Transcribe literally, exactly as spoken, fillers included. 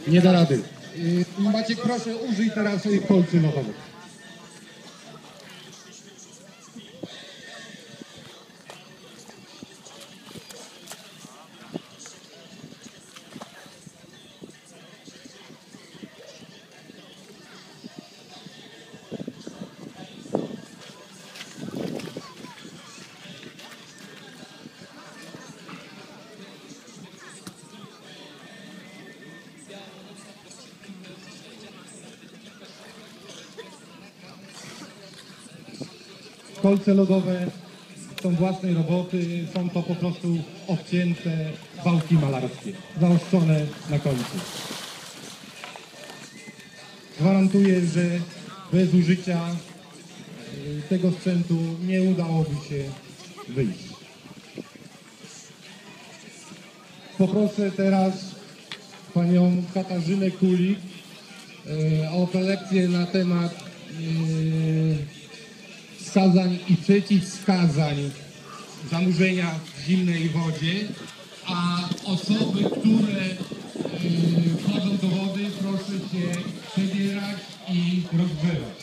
Nie da rady. Maciek, proszę, użyj teraz kolcy lodowych. Kolce lodowe są własnej roboty, są to po prostu obcięte wałki malarskie, zaostrzone na końcu. Gwarantuję, że bez użycia tego sprzętu nie udałoby się wyjść. Poproszę teraz panią Katarzynę Kulik o prelekcję na temat wskazań i przeciwwskazań zanurzenia w zimnej wodzie, a osoby, które yy, wchodzą do wody, proszę się przebierać i rozgrzewać.